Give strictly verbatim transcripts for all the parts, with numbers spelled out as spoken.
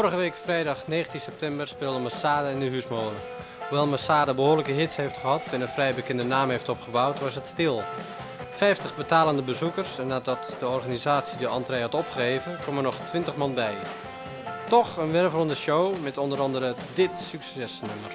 Vorige week vrijdag negentien september speelde Masada in de Huismolen. Hoewel Masada behoorlijke hits heeft gehad en een vrij bekende naam heeft opgebouwd, was het stil. vijftig betalende bezoekers en nadat de organisatie de entree had opgegeven, kwam er nog twintig man bij. Toch een wervelende show met onder andere dit succesnummer.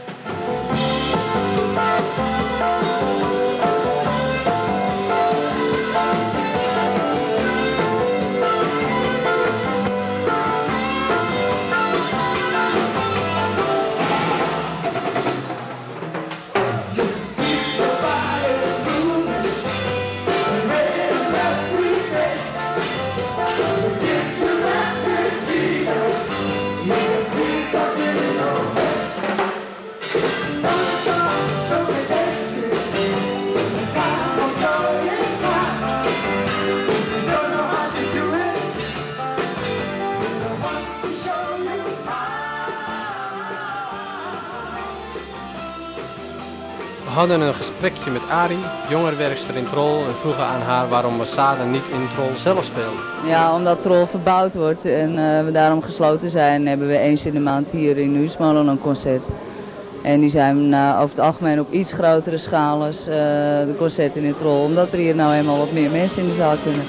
We hadden een gesprekje met Ari, jongerenwerkster in Trol, en vroegen aan haar waarom Masada niet in Trol zelf speelde. Ja, omdat Trol verbouwd wordt en uh, we daarom gesloten zijn, hebben we eens in de maand hier in de Huismolen een concert. En die zijn uh, over het algemeen op iets grotere schaal als uh, de concerten in Trol, omdat er hier nou eenmaal wat meer mensen in de zaal kunnen.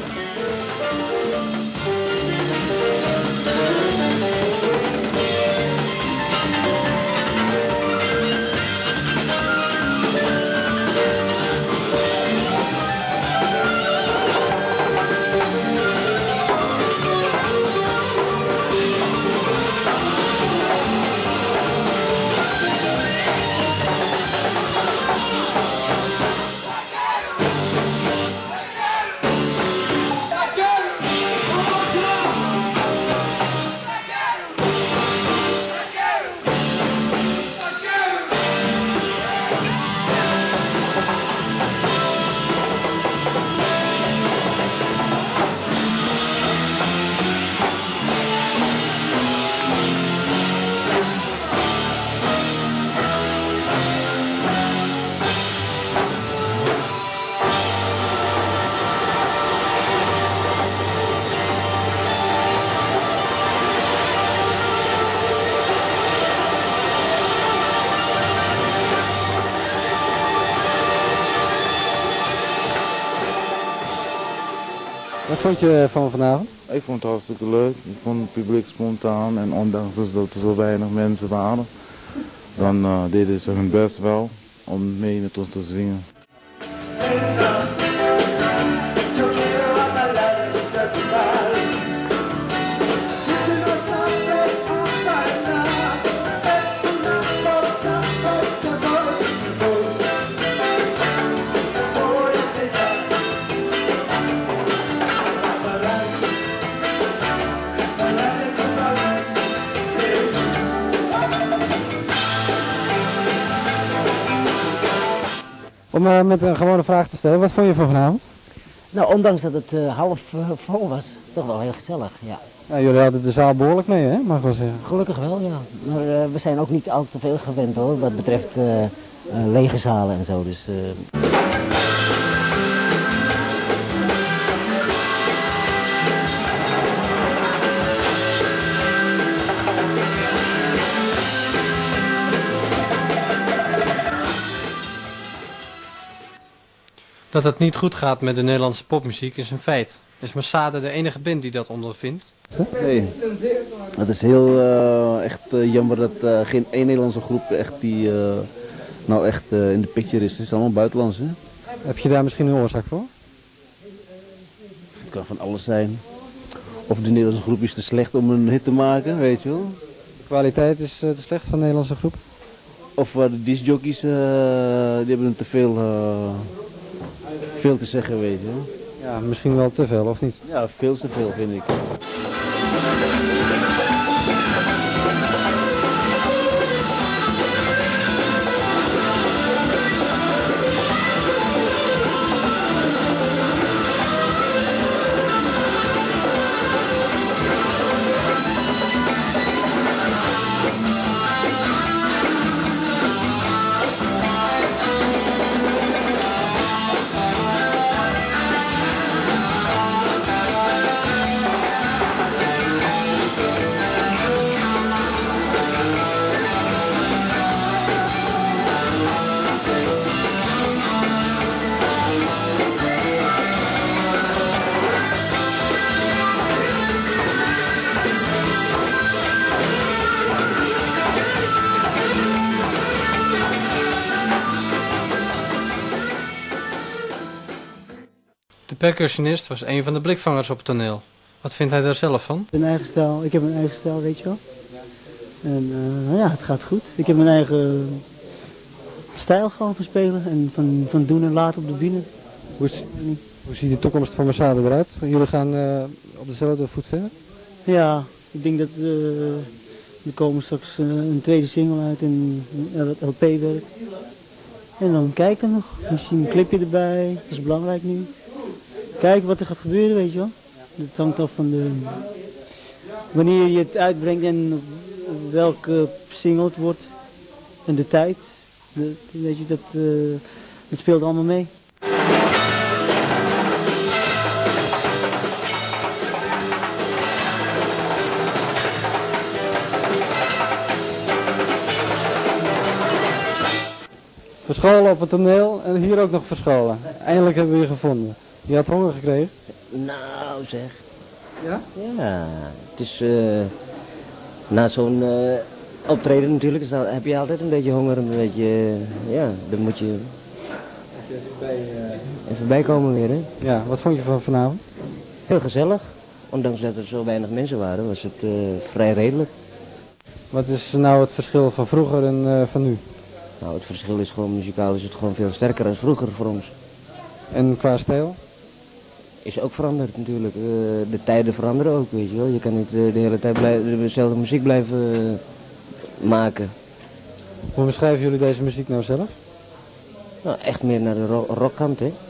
Wat vond je van vanavond? Ik vond het hartstikke leuk. Ik vond het publiek spontaan en ondanks dus dat er zo weinig mensen waren, dan uh, deden ze hun best wel om mee met ons te zwingen. Om uh, met een gewone vraag te stellen, wat vond je van vanavond? Nou, ondanks dat het uh, half uh, vol was, toch wel heel gezellig, ja. Ja, jullie hadden de zaal behoorlijk mee, hè? Mag ik wel zeggen. Gelukkig wel, ja. Maar uh, we zijn ook niet al te veel gewend hoor, wat betreft uh, uh, lege zalen en zo. Dus, uh... Dat het niet goed gaat met de Nederlandse popmuziek is een feit. Is Masada de enige band die dat ondervindt? Nee, het is heel uh, echt uh, jammer dat uh, geen één Nederlandse groep echt die uh, nou echt uh, in de picture is. Het is allemaal buitenlands, hè? Heb je daar misschien een oorzaak voor? Het kan van alles zijn. Of de Nederlandse groep is te slecht om een hit te maken, weet je wel. De kwaliteit is uh, te slecht van de Nederlandse groep? Of uh, de discjockeys, uh, die hebben te veel, uh, veel te zeggen, weet je. Ja, misschien wel te veel, of niet? Ja, veel te veel vind ik. percussionist was een van de blikvangers op het toneel. Wat vindt hij daar zelf van? Een eigen stijl. Ik heb een eigen stijl, weet je wel. En uh, ja, het gaat goed. Ik heb mijn eigen stijl gewoon van spelen en van, van doen en laten op de bühne. Hoe, is, hoe ziet de toekomst van Massade eruit? Jullie gaan uh, op dezelfde voet verder? Ja, ik denk dat uh, er komen straks uh, een tweede single uit en een L P-werk. En dan kijken nog. Misschien een clipje erbij. Dat is belangrijk nu. Kijken wat er gaat gebeuren, weet je wel. Dat hangt af van de... wanneer je het uitbrengt en welke single het wordt. En de tijd. De, weet je, dat, uh, dat speelt allemaal mee. Verscholen op het toneel en hier ook nog verscholen. Eindelijk hebben we je gevonden. Je had honger gekregen? Nou zeg. Ja? Ja, het is uh, na zo'n uh, optreden natuurlijk, dus dan heb je altijd een beetje honger, een beetje, uh, ja, dan moet je Even bij, uh... even bijkomen weer, hè. Ja, wat vond je van vanavond? Heel gezellig, ondanks dat er zo weinig mensen waren, was het uh, vrij redelijk. Wat is nou het verschil van vroeger en uh, van nu? Nou, het verschil is gewoon, muzikaal is het gewoon veel sterker dan vroeger voor ons. En qua stijl? Is ook veranderd natuurlijk. Uh, de tijden veranderen ook, weet je wel. Je kan niet uh, de hele tijd blijven, dezelfde muziek blijven uh, maken. Hoe beschrijven jullie deze muziek nou zelf? Nou, echt meer naar de ro rockkant, hè.